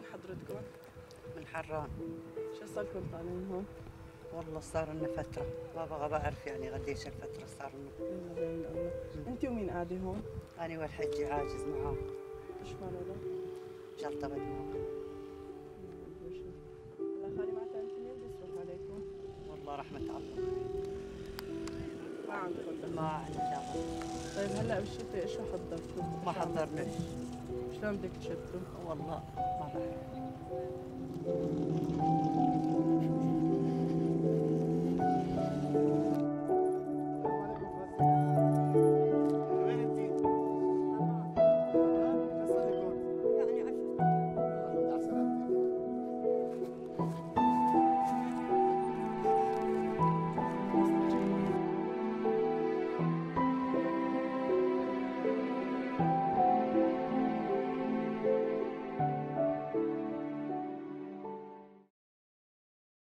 حضرتكم؟ من حران. شو صار لكم طالعين هون؟ والله صار لنا فترة، ما بقى بعرف يعني قديش الفترة صار لنا. يلا بين الله. انت ومين قاعدة هون؟ أنا والحجي عاجز معاه. ايش مرضه؟ جلطة بدماغ. هلا خالي معناتها انت مين بيصرف عليكم؟ والله رحمة الله. ما عندكم دخل؟ ما عندنا دخل. طيب هلا بالشتاء ايش حضرتوا؟ ما حضرناش. شلون بدك تشتوا؟ والله ما بعرف.